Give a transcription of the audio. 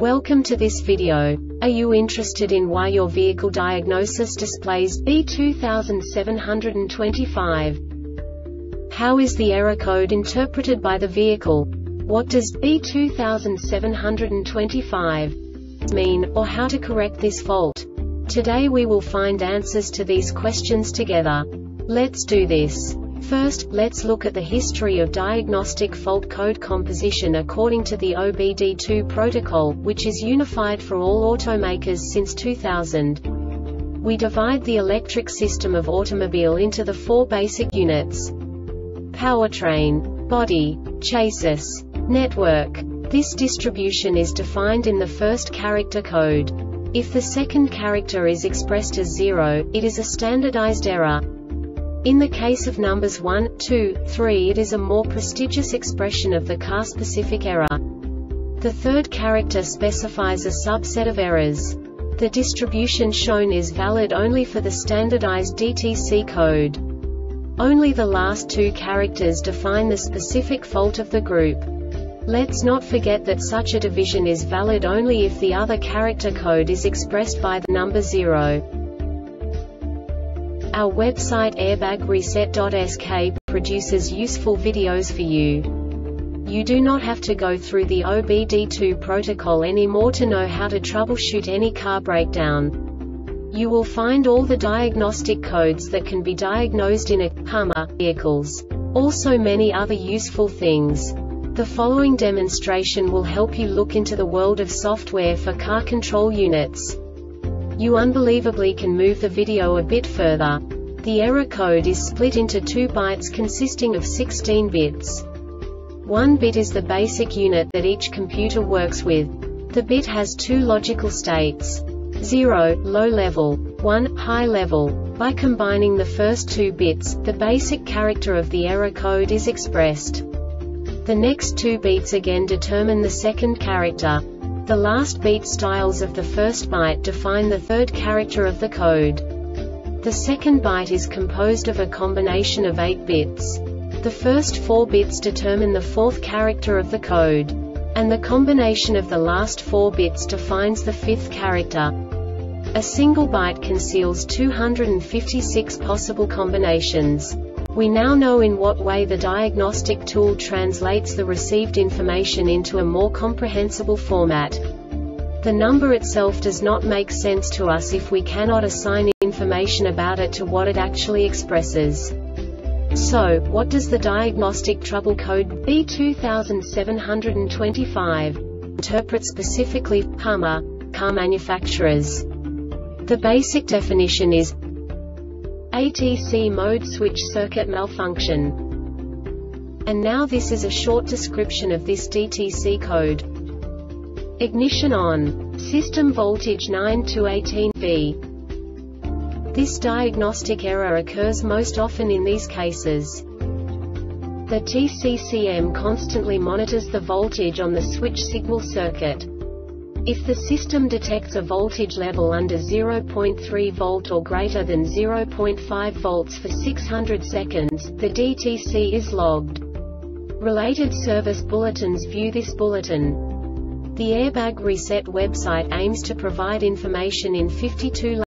Welcome to this video. Are you interested in why your vehicle diagnosis displays B2725? How is the error code interpreted by the vehicle? What does B2725 mean, or how to correct this fault? Today we will find answers to these questions together. Let's do this. First, let's look at the history of diagnostic fault code composition according to the OBD2 protocol, which is unified for all automakers since 2000. We divide the electric system of automobile into the four basic units: powertrain, body, chassis, network. This distribution is defined in the first character code. If the second character is expressed as 0, it is a standardized error. In the case of numbers 1, 2, 3, it is a more prestigious expression of the car-specific error. The third character specifies a subset of errors. The distribution shown is valid only for the standardized DTC code. Only the last two characters define the specific fault of the group. Let's not forget that such a division is valid only if the other character code is expressed by the number 0. Our website airbagreset.sk produces useful videos for you. You do not have to go through the OBD2 protocol anymore to know how to troubleshoot any car breakdown. You will find all the diagnostic codes that can be diagnosed in a Hummer vehicles. Also many other useful things. The following demonstration will help you look into the world of software for car control units. You unbelievably can move the video a bit further. The error code is split into 2 bytes consisting of 16 bits. 1 bit is the basic unit that each computer works with. The bit has 2 logical states: 0, low level, 1, high level. By combining the first 2 bits, the basic character of the error code is expressed. The next 2 beats again determine the second character. The last beat styles of the first byte define the third character of the code. The second byte is composed of a combination of 8 bits. The first 4 bits determine the fourth character of the code. And the combination of the last 4 bits defines the fifth character. A single byte conceals 256 possible combinations. We now know in what way the diagnostic tool translates the received information into a more comprehensible format. The number itself does not make sense to us if we cannot assign information about it to what it actually expresses. So, what does the diagnostic trouble code B2725 interpret specifically for Hummer car manufacturers? The basic definition is ATC mode switch circuit malfunction. And now this is a short description of this DTC code. Ignition on. System voltage 9 to 18 V. This diagnostic error occurs most often in these cases. The TCCM constantly monitors the voltage on the switch signal circuit. If the system detects a voltage level under 0.3 volt or greater than 0.5 volts for 600 seconds, the DTC is logged. Related service bulletins view this bulletin. The Airbag Reset website aims to provide information in 52